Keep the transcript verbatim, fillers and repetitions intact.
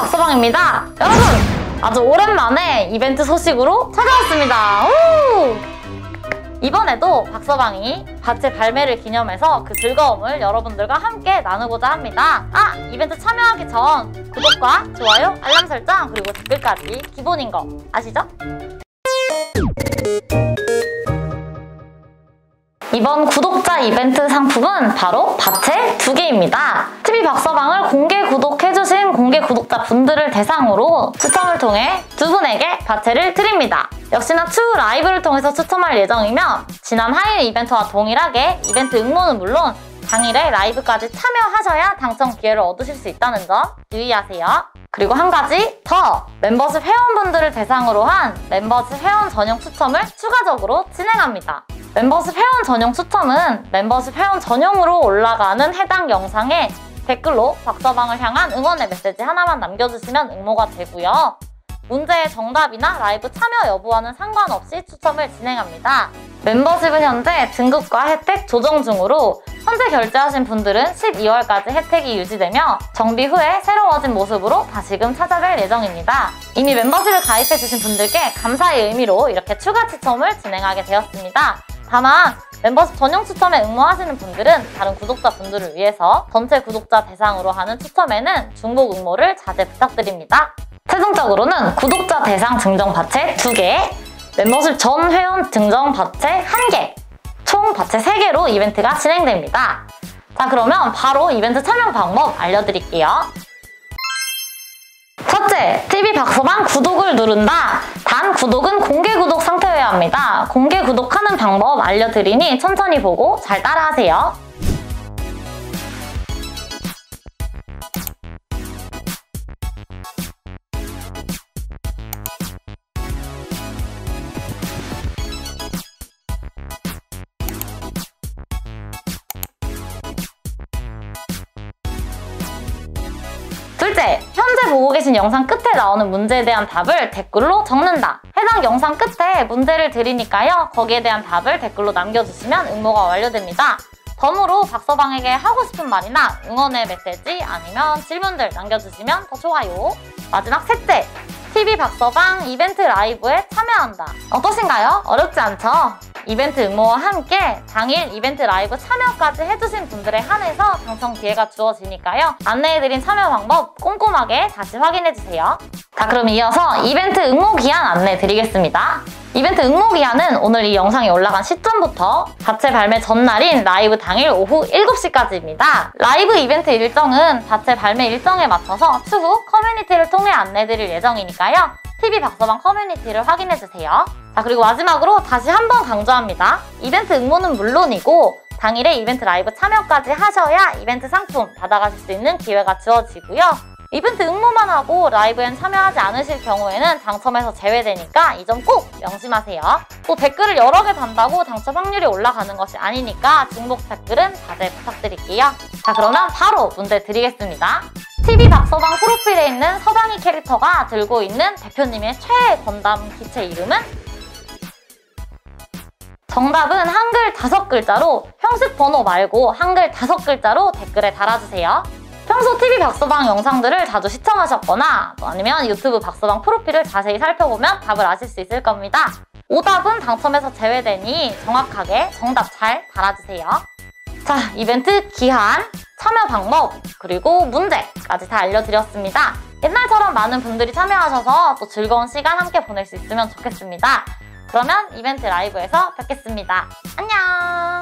박서방입니다. 여러분! 아주 오랜만에 이벤트 소식으로 찾아왔습니다. 우! 이번에도 박서방이 밭의 발매를 기념해서 그 즐거움을 여러분들과 함께 나누고자 합니다. 아! 이벤트 참여하기 전 구독과 좋아요, 알람 설정, 그리고 댓글까지 기본인 거 아시죠? 이번 구독자 이벤트 상품은 바로 밭의 두 개입니다. 티비 박서방을 공개 구독해주신 공개 구독자 분들을 대상으로 추첨을 통해 두 분에게 밭을 드립니다. 역시나 추후 라이브를 통해서 추첨할 예정이며 지난 하일 이벤트와 동일하게 이벤트 응모는 물론 당일에 라이브까지 참여하셔야 당첨 기회를 얻으실 수 있다는 점 유의하세요. 그리고 한 가지 더! 멤버십 회원분들을 대상으로 한 멤버십 회원 전용 추첨을 추가적으로 진행합니다. 멤버십 회원 전용 추첨은 멤버십 회원 전용으로 올라가는 해당 영상에 댓글로 박서방을 향한 응원의 메시지 하나만 남겨주시면 응모가 되고요. 문제의 정답이나 라이브 참여 여부와는 상관없이 추첨을 진행합니다. 멤버십은 현재 등급과 혜택 조정 중으로 현재 결제하신 분들은 십이월까지 혜택이 유지되며 정비 후에 새로워진 모습으로 다시금 찾아뵐 예정입니다. 이미 멤버십을 가입해주신 분들께 감사의 의미로 이렇게 추가 추첨을 진행하게 되었습니다. 다만 멤버십 전용 추첨에 응모하시는 분들은 다른 구독자 분들을 위해서 전체 구독자 대상으로 하는 추첨에는 중복 응모를 자제 부탁드립니다. 최종적으로는 구독자 대상 증정 밭에 두 개, 멤버십 전 회원 증정 밭에 한 개, 총 밭에 세 개로 이벤트가 진행됩니다. 자, 그러면 바로 이벤트 참여 방법 알려드릴게요. 첫째, 티비 박서방 구독을 누른다. 단 구독은 공개 구독 상태여야 합니다. 공개 구독하는 방법 알려드리니 천천히 보고 잘 따라하세요. 둘째, 현재 보고 계신 영상 끝에 나오는 문제에 대한 답을 댓글로 적는다. 해당 영상 끝에 문제를 드리니까요. 거기에 대한 답을 댓글로 남겨주시면 응모가 완료됩니다. 덤으로 박서방에게 하고 싶은 말이나 응원의 메시지 아니면 질문들 남겨주시면 더 좋아요. 마지막 셋째, 티비 박서방 이벤트 라이브에 참여한다. 어떠신가요? 어렵지 않죠? 이벤트 응모와 함께 당일 이벤트 라이브 참여까지 해주신 분들에 한해서 당첨 기회가 주어지니까요. 안내해드린 참여 방법 꼼꼼하게 다시 확인해주세요. 자, 그럼 이어서 이벤트 응모 기한 안내해드리겠습니다. 이벤트 응모 기한은 오늘 이 영상이 올라간 시점부터 자체 발매 전날인 라이브 당일 오후 일곱 시까지입니다. 라이브 이벤트 일정은 자체 발매 일정에 맞춰서 추후 커뮤니티를 통해 안내드릴 예정이니까요. 티비 박서방 커뮤니티를 확인해주세요. 자, 그리고 마지막으로 다시 한번 강조합니다. 이벤트 응모는 물론이고 당일에 이벤트 라이브 참여까지 하셔야 이벤트 상품 받아가실 수 있는 기회가 주어지고요. 이벤트 응모만 하고 라이브엔 참여하지 않으실 경우에는 당첨에서 제외되니까 이 점 꼭 명심하세요. 또 댓글을 여러 개 단다고 당첨 확률이 올라가는 것이 아니니까 중복 댓글은 자제 부탁드릴게요. 자, 그러면 바로 문제 드리겠습니다. 티비 박서방 프로필에 있는 서방이 캐릭터가 들고 있는 대표님의 최애 건담 기체 이름은? 정답은 한글 다섯 글자로 형식 번호 말고 한글 다섯 글자로 댓글에 달아주세요. 평소 티비 박서방 영상들을 자주 시청하셨거나 또 아니면 유튜브 박서방 프로필을 자세히 살펴보면 답을 아실 수 있을 겁니다. 오답은 당첨에서 제외되니 정확하게 정답 잘 달아주세요. 자, 이벤트 기한, 참여 방법, 그리고 문제까지 다 알려드렸습니다. 옛날처럼 많은 분들이 참여하셔서 또 즐거운 시간 함께 보낼 수 있으면 좋겠습니다. 그러면 이벤트 라이브에서 뵙겠습니다. 안녕!